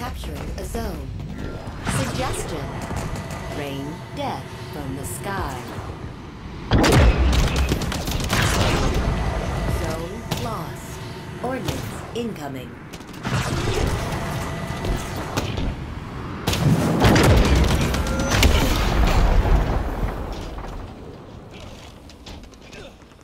capturing a zone. Suggestion. Rain death from the sky. Zone lost. Ordnance incoming.